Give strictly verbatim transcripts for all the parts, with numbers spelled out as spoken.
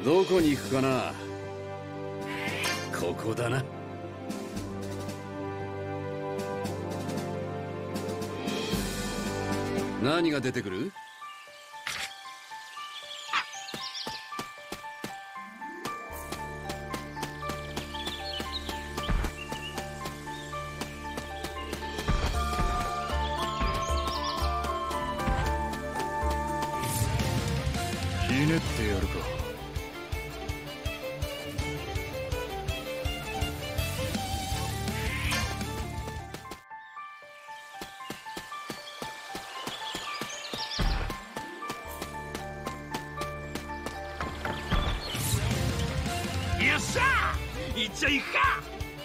どこに行くかな。ここだな。何が出てくる？ ひねってやるか。 よっしゃー、行っちゃいくか。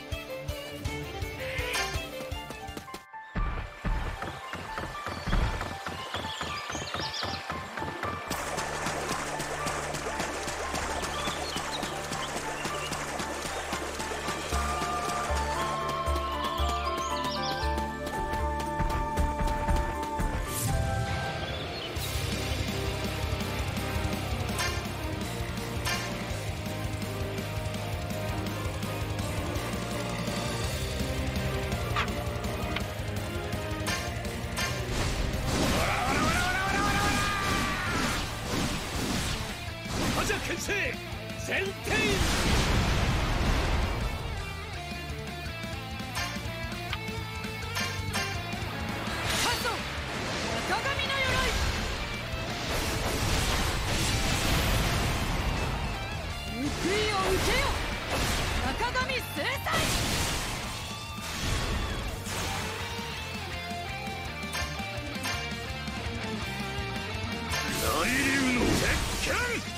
牽制前転。 発動赤髪の鎧。報いを受けよ赤髪制裁。 大竜の鉄拳。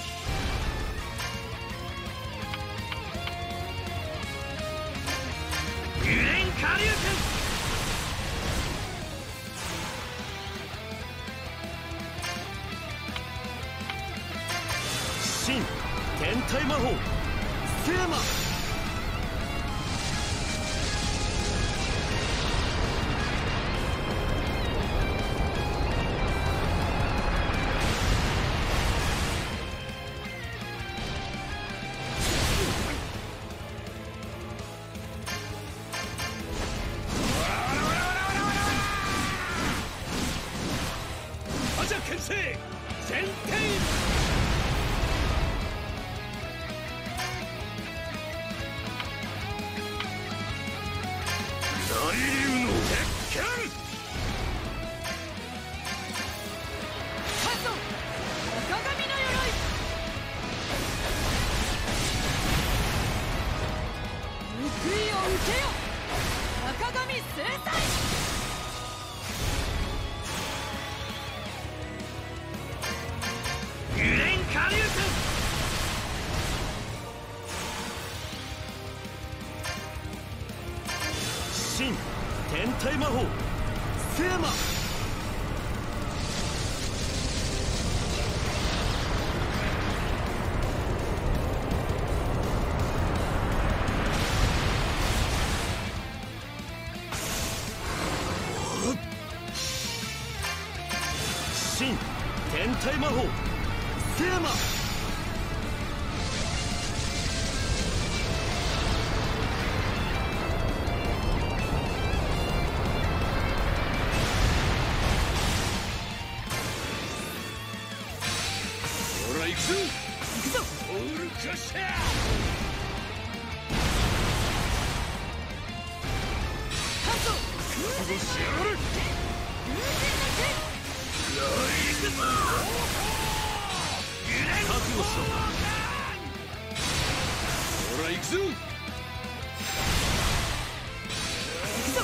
下流拳。新天体魔法セーマ。牽制前転。大竜の鉄拳。 発動赤髪の鎧。報いを受けよ赤髪制裁。 下流拳。新天体魔法セーマ。新天体魔法セーマ。ほら行くぞ行くぞオールクラッシャー。 発動覚悟しやがる。行くぞ覚悟しろ。ほら行くぞ行くぞ。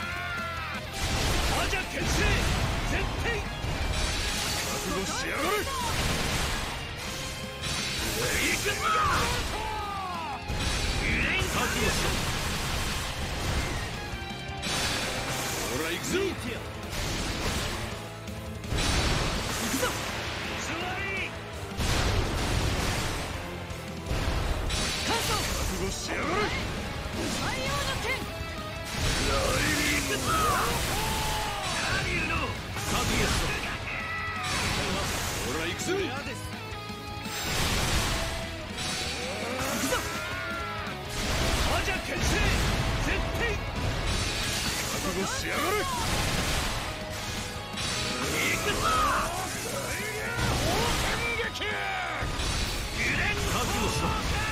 アジャ牽制前転。覚悟しやがる。行くぞ覚悟しろ。ほら行くぞ行くぞ。覚悟しやがる。 太陽の剣。 行くぞ下流の覚悟しろ。ほら行くぞ。 しやがれ。 行くぞ。覚悟しろ。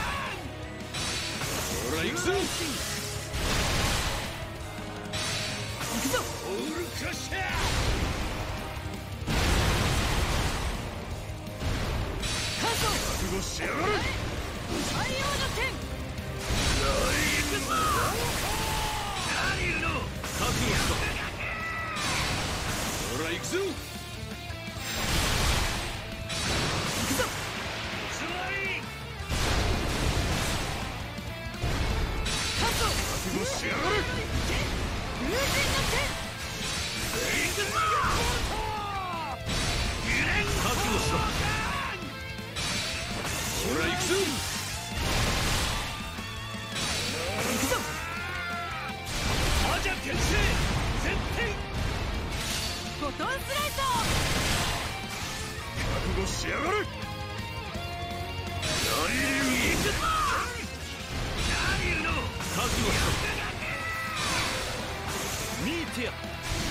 ほら行くぞ。 行くぞ。 オールクラッシャー。 乾燥。 覚悟しやがれ。 太陽の剣。 行くぞ。何いるの。覚悟しろ。 ほら行くぞ。 行くぞ。 つまり。 乾燥。 覚悟しやがれ。 風神の剣。 行くぞ。覚悟しろ。 ほら行くぞ。 行くぞ。 アジャ転生絶対。 ボトンスライサ覚悟しやがれ。 行くぞ。何いるの。覚悟しろ。ミーティア。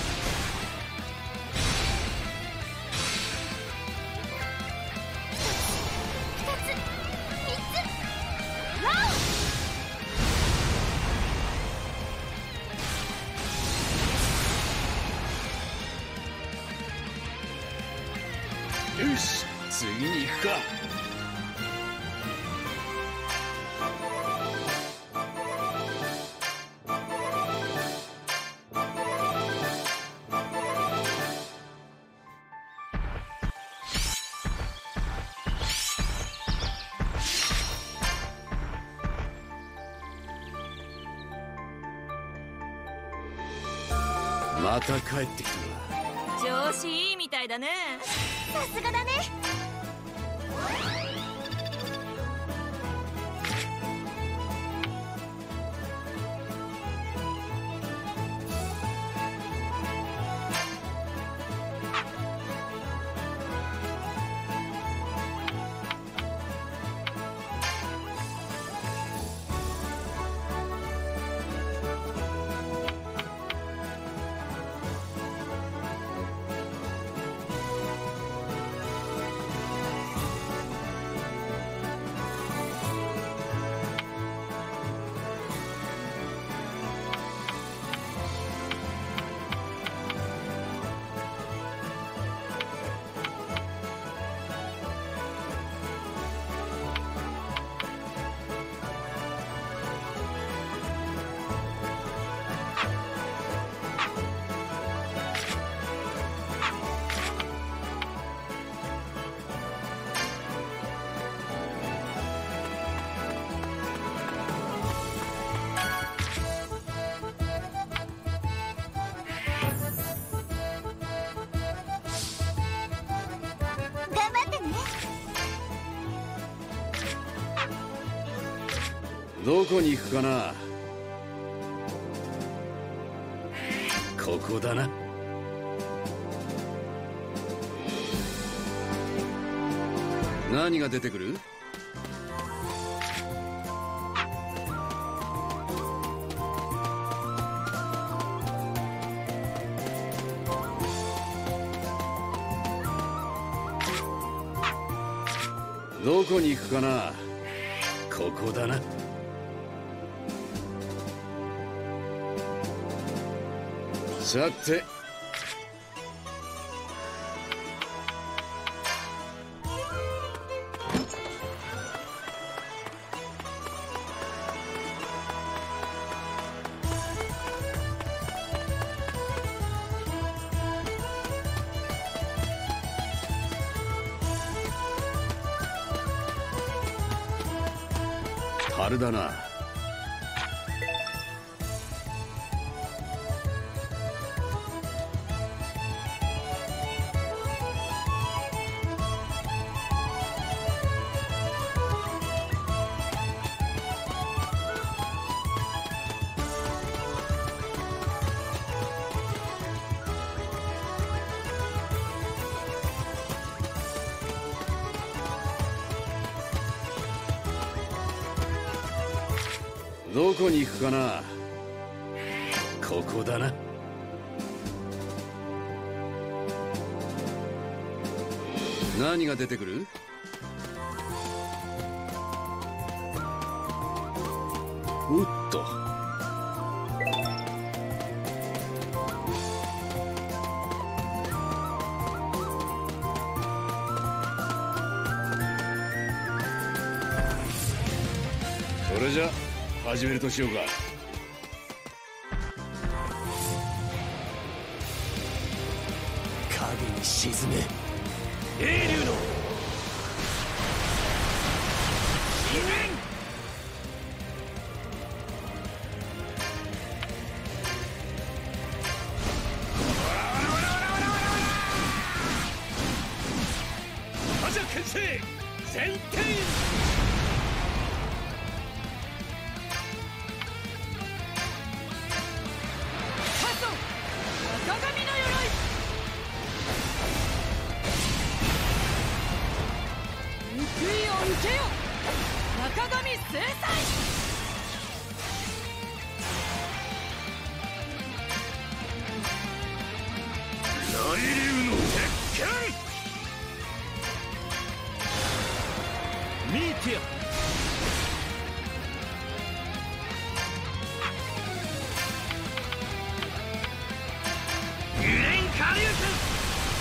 よし、次に行くか。また帰ってきたわ。 調子いいみたいだね。 さすがだね。 どこに行くかな。ここだな。何が出てくる？どこに行くかな。ここだな。さて、春だな。どこに行くかな。ここだな。 何が出てくる？おっと。それじゃ始めるとしようか。 影に沈め英竜の自然。覇者牽制全天。 中神制裁。 雷竜の鉄拳。ミーティア。ユレンカリウス。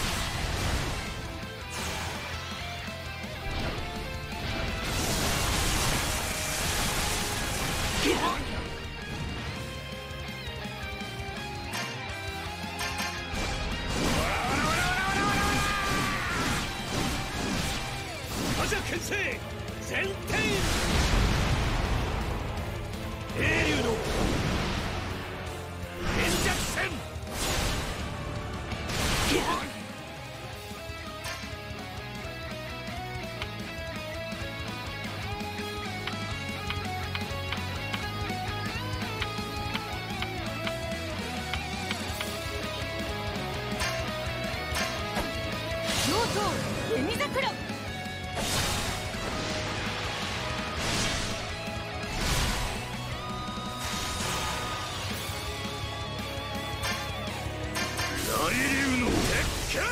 覇者牽制全天。英竜の連弱戦。 上等紅桜。 雷竜の鉄拳。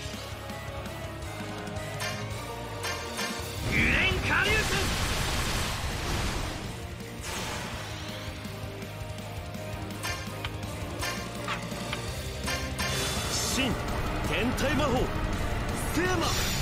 ユレンカリウス。新天体魔法セーマ。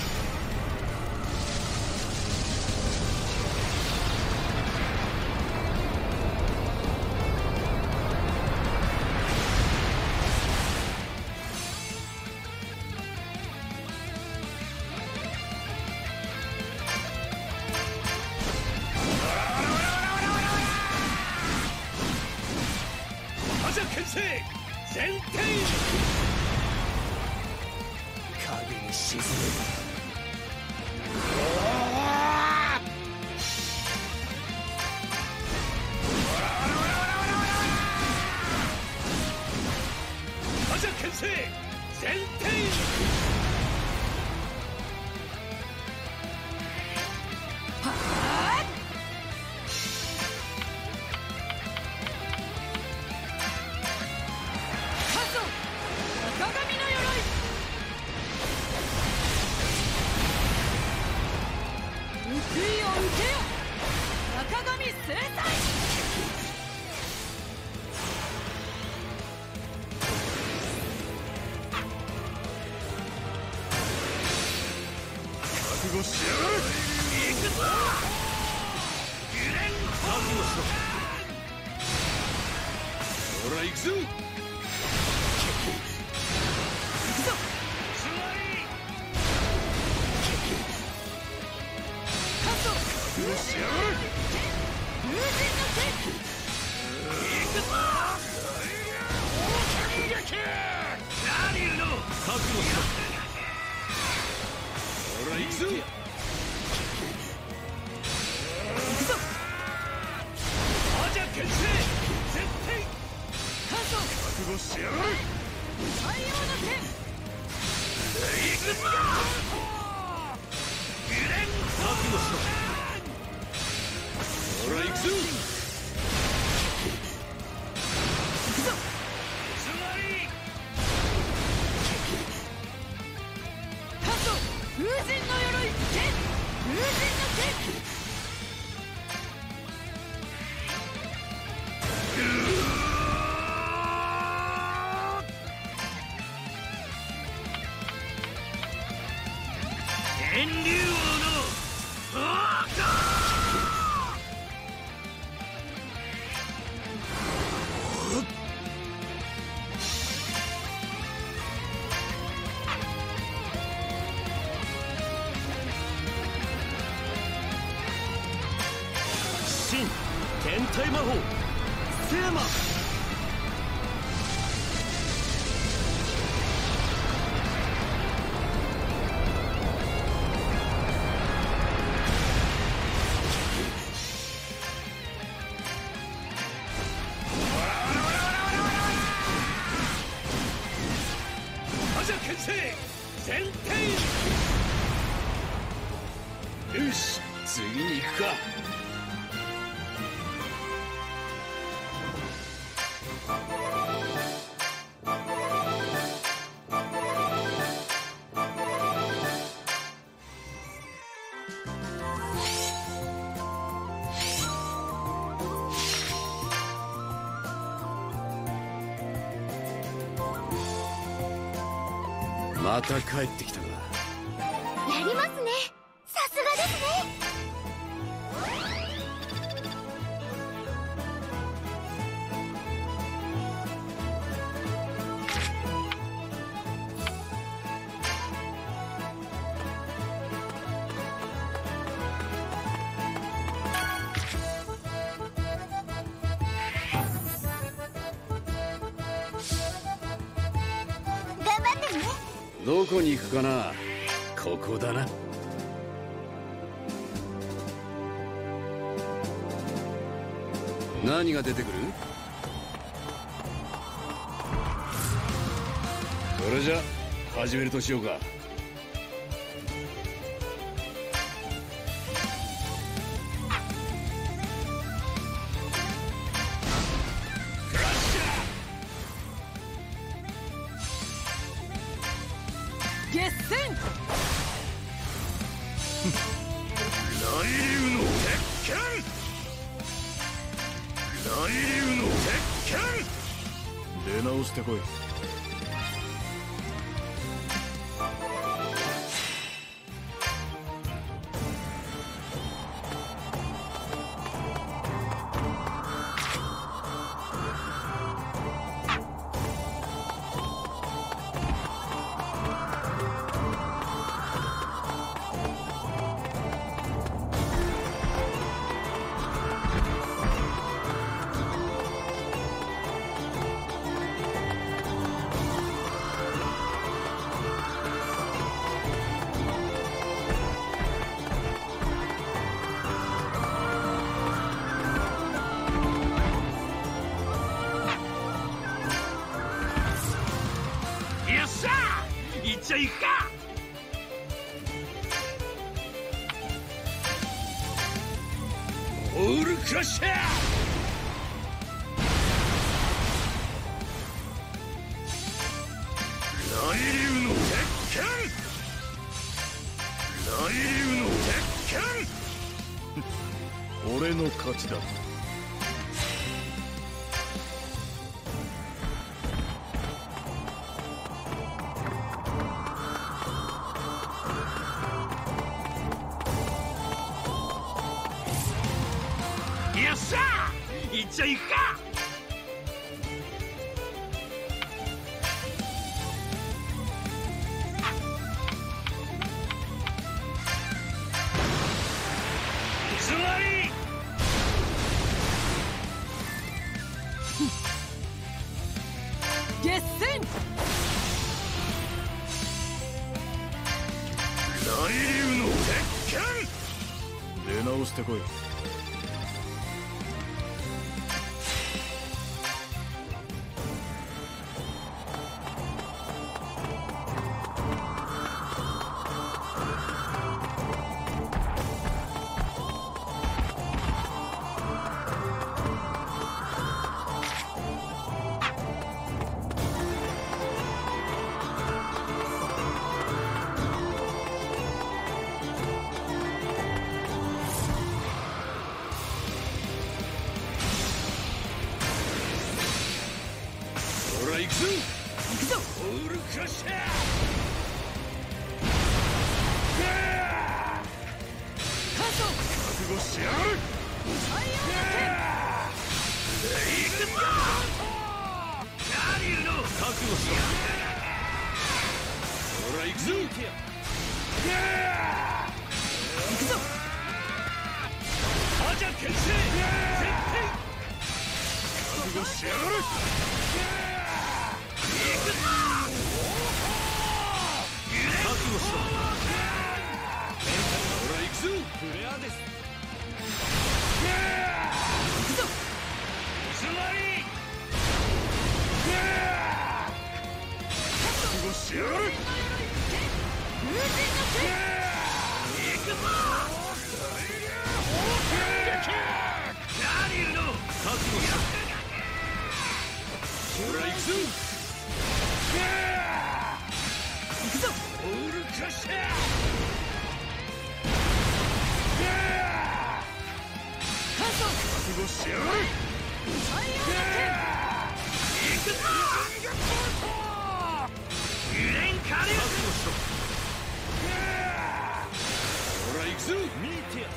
覇者牽制全天。影に沈め覇者牽制全天。 中神の鎧。報いを受けよ中神制裁。 覚悟しやがる。行くぞユレン。覚悟しろ。 ほら行くぞ。 覚悟しやがる。 風神の手。 行くぞ大撃。ラリルの覚悟しろ。 ほら行くぞ。 行くぞ覇者牽制絶対。覚悟しやがる。 太陽の剣。 行くぞユレン。覚悟しろ。 ほら行くぞ。 行くぞつまり風神天竜王の宝庫。新天体魔法セーマ。 よし、次に行くか。また帰ってきたか。 やりますね。さすがですね。頑張ってね。 どこに行くかな。ここだな。何が出てくる？それじゃ始めるとしようか。 決戦。 雷竜の鉄拳。雷竜の鉄拳。出直してこい。よっしゃー、行っちゃいくか。オールクラッシャー。雷竜の鉄拳。雷竜の鉄拳。俺の勝ちだ。よっしゃー、行っちゃいくか。つまり決戦。 雷竜の鉄拳。出直してこい。 ほら行くぞ。 行くぞ。 オールクラッシャー。 悟しやがる。行くぞ。何言うの。覚悟しろ。ほら行くぞ。行くぞ。アジャ牽制。絶対。覚悟しやがる。行くぞ。覚悟しろ。ほら行くぞ。フレアです。行くぞ。つまり。覚悟しやがる。行くぞ。何言うの。覚悟しろ。ほら行くぞ。行くぞ。オールクラッシャー。覚悟しやがる。行くぞ。ユレンカリウス。覚悟しろ。ほら行くぞ。ミーティア。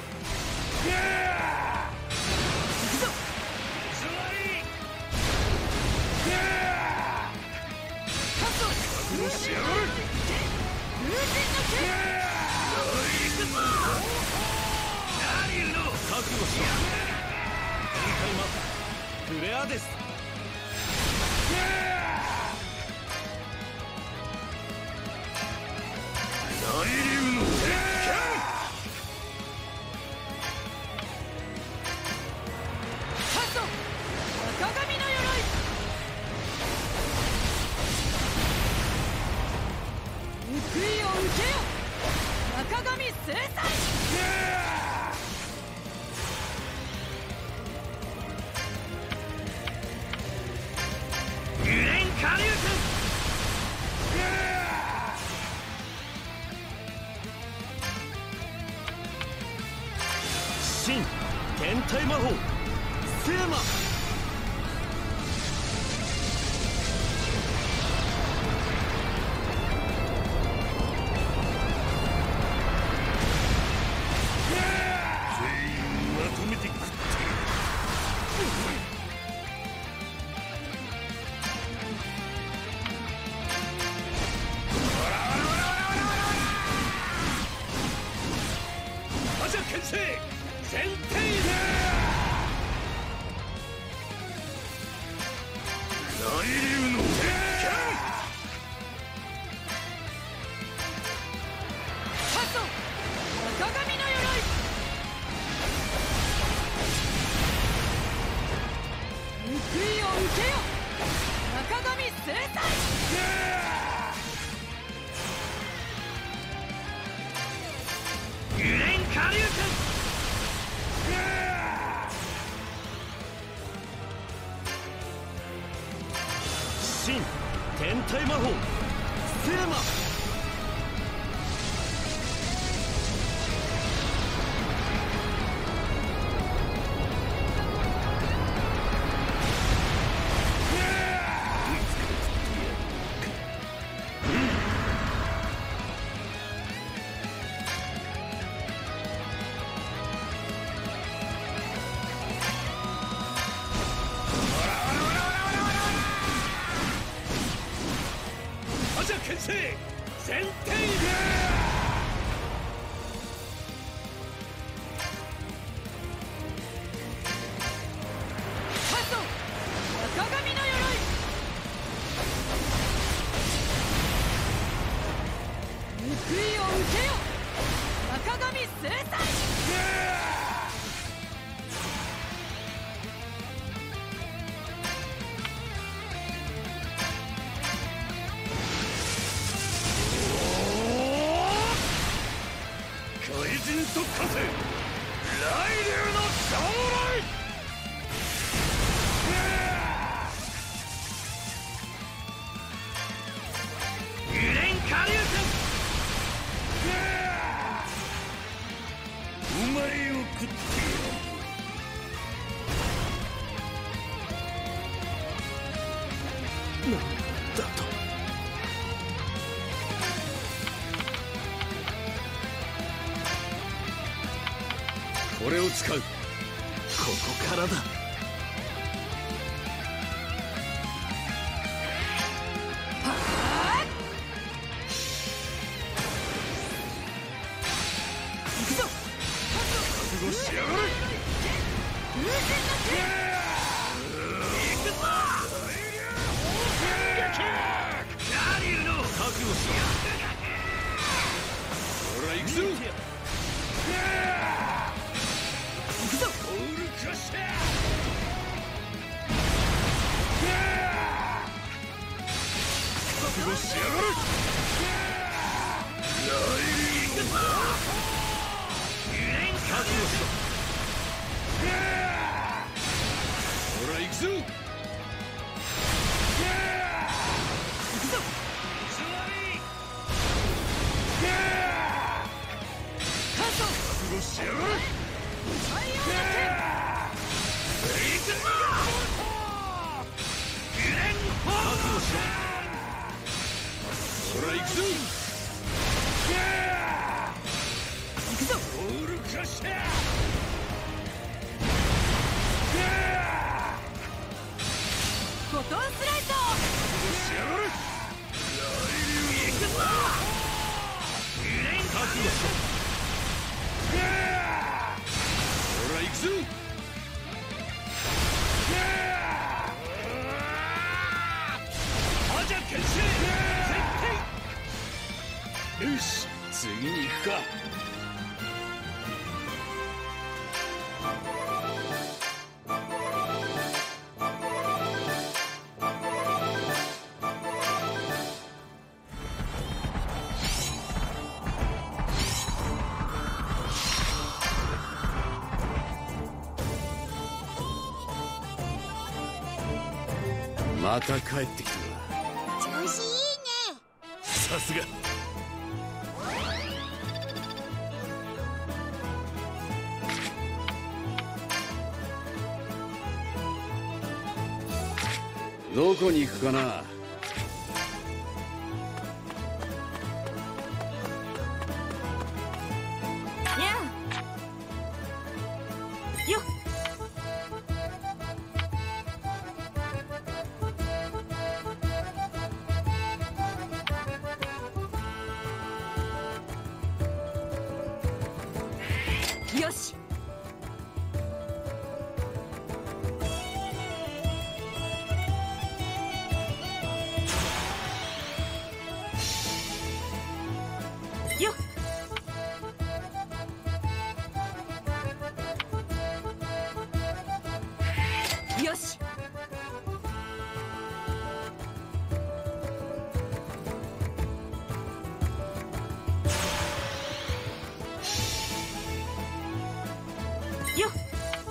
行くぞ。つまり。覚悟しやがる。行くぞ。何言うの。覚悟しろ。展開マスフレアです。大竜の鉄拳。 発動。赤髪の鎧。報いを受けよ。赤髪制裁。ユレンカリウス。 新天体魔法セーマ。全員まとめて食って。アジャ牽制全体だ。大竜の鉄拳。 発動。赤髪の鎧。報いを受けよ。赤髪制裁。ユレンカリウス。 新天体魔法セーマ。アジャ牽制全体だ。 発動。赤髪の鎧。報いを受けよ。赤髪制裁。 怪人特化せ雷竜の将来。ユレンカリウス。お前を食ってやる。なんだと。 これれを使う。ここからだ。覚悟しやがれ。ほら行くぞ。行くぞ。オールクラッシャー。覚悟しやがれ。行くぞ。覚悟しろ。ほら行くぞ。行くぞ。覚悟しやがれ。行くぞ。覚悟しろ。ほら行くぞ。行くぞ。オールクラッシャー。 ボトンスライド。 しやがれ。 行くぞ。 覚悟しろ。ほら行くぞ。 覇者決定。絶対。 よし、次に行くか。また帰ってきたわ。 調子いいね。 さすが。どこに行くかな。 にゃんよっ。よし。よっ。よし。よっ。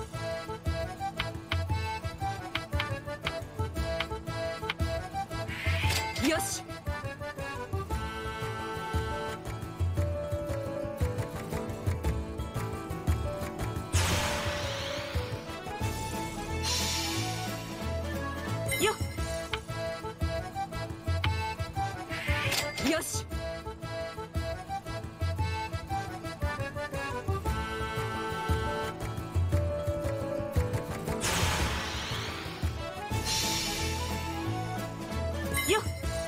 よし。よっ。よし。よっ。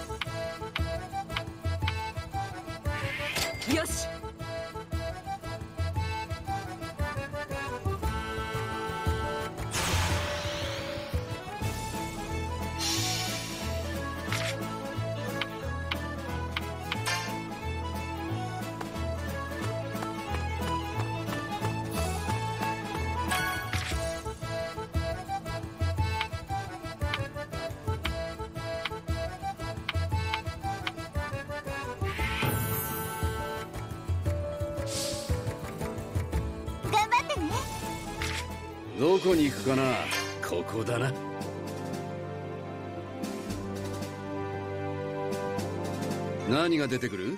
よし。 頑張ってね。 どこに行くかな。ここだな。何が出てくる。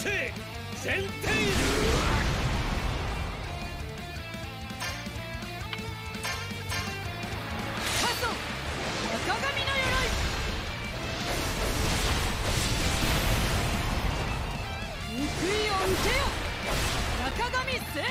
生全天赤髪の鎧。報いを受けよ。赤髪制裁。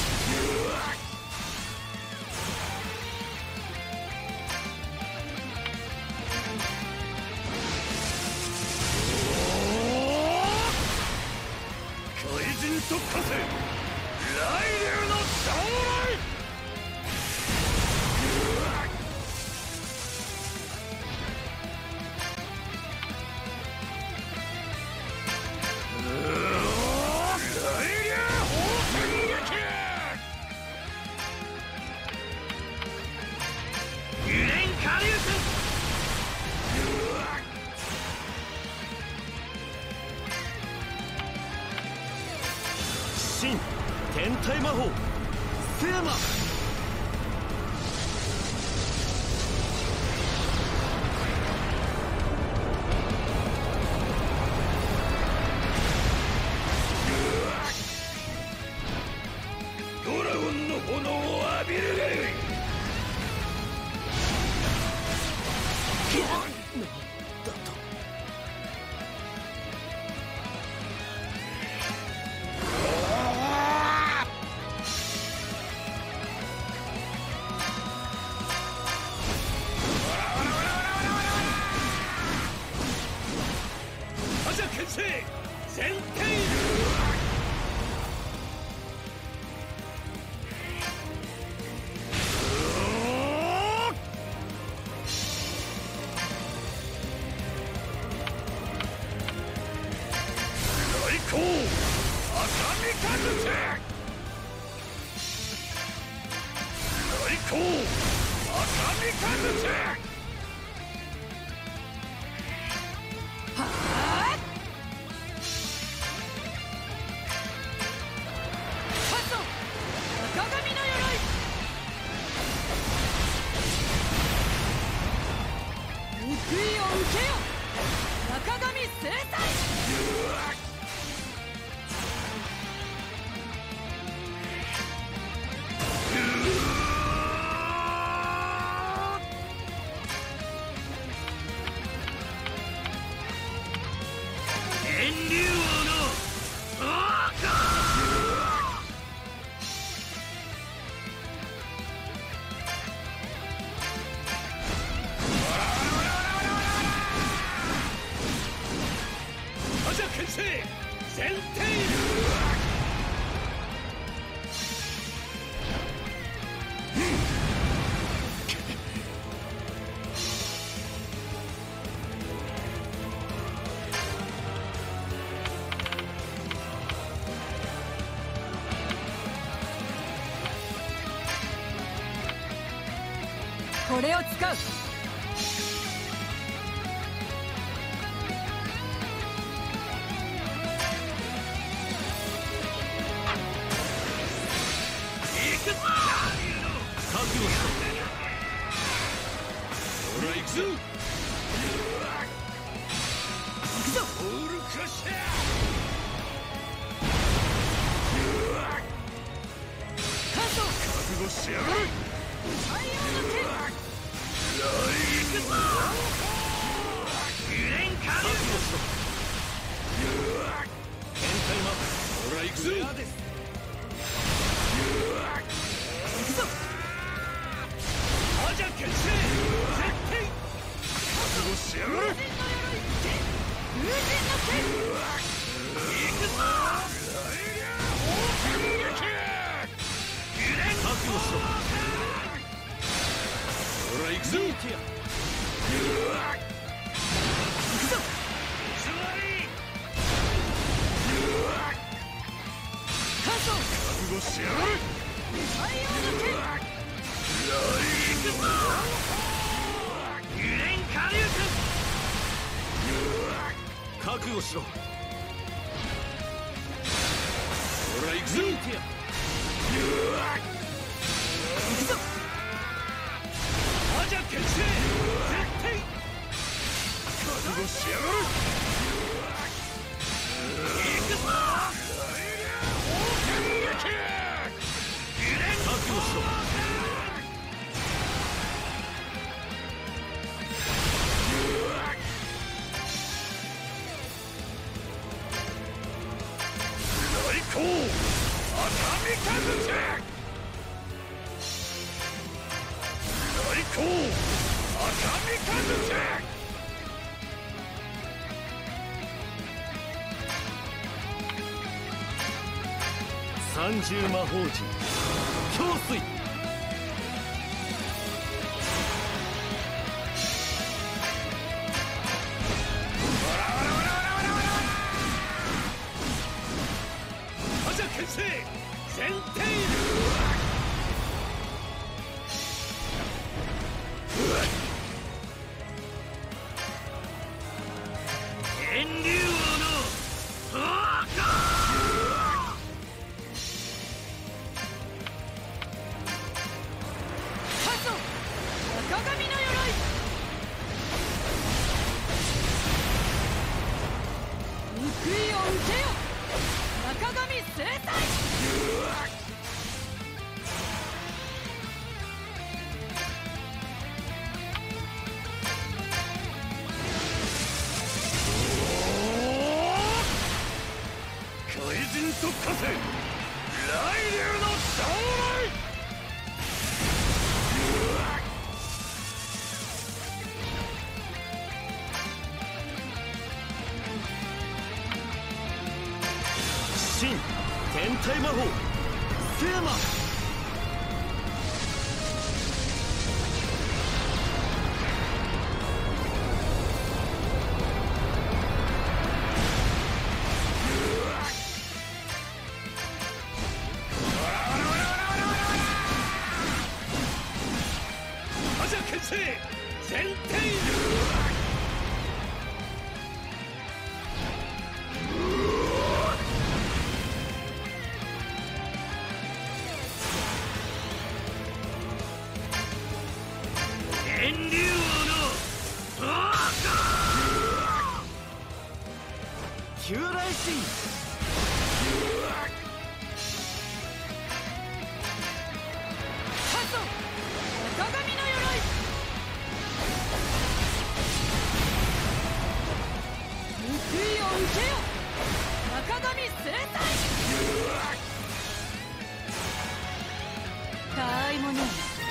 怪人特化せ雷流の到来。新天体魔法セーマ。ドラゴンの炎を浴びるがよい。牽制全天来光赤み風せ。来光赤み風せ。 報いを受けよ。赤髪制裁。 天竜王の牽制全天これを使う。 覚悟しろ。ほら行くぞ。行くぞ。オールクラッシャー。 関東覚悟しやがる。 太陽の剣。 行くぞ。ユレンカ覚悟しろ。天体魔法。ほら行くぞ。行くぞ。アジャ牽制絶対覚悟しやがる。 風神の鎧。風神の剣。 行くぞ。覚悟しろ。ほら行くぞ。行くぞ。 関東覚悟しやがる。 太陽の剣。 行くぞ。ユレンカリュウ君覚悟しろ。ほら行くぞ。行くぞ。アジャ牽制絶対覚悟しやがる。行くぞ。 高赤三日三重魔法陣氷水覇者牽制全テイル天竜王のハーカ赤髪の鎧報いを受けよ赤髪生体怪人特化戦雷竜の将来新天体魔法セーマ覇者牽制全テイル天竜王のハーカー旧来神発動赤髪の鎧報いを受けよ赤髪生体たあいもね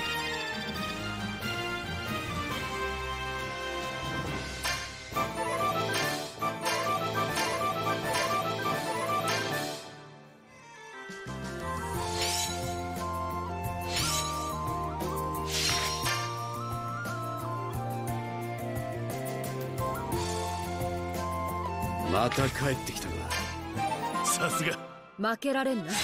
また帰ってきたか。 さすが負けられんな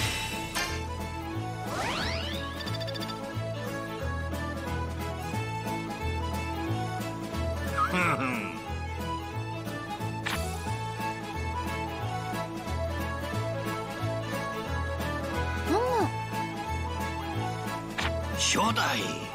初代